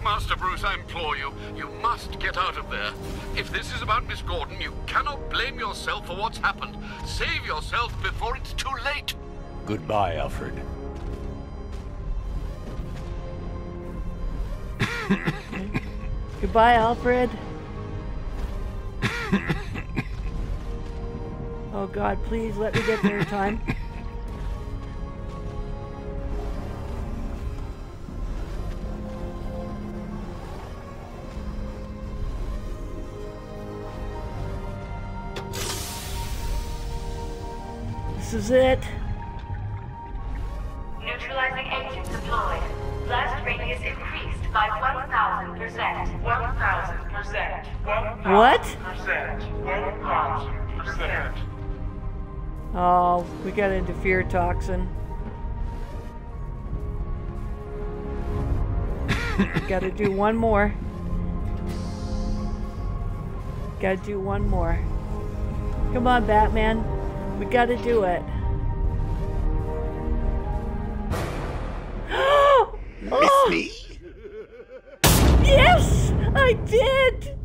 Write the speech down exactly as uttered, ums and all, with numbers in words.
Master Bruce, I implore you. You must get out of there. If this is about Miss Gordon, you cannot blame yourself for what's happened. Save yourself before it's too late. Goodbye, Alfred. Goodbye, Alfred. Oh God, please let me get there in time. This is it. Neutralizing agent deployed. Blast radius increased by one thousand percent. one thousand percent. What? Percent. one thousand percent. Oh, we got into fear toxin. Gotta do one more. Gotta do one more. Come on, Batman. We gotta do it. Miss me? Yes! I did!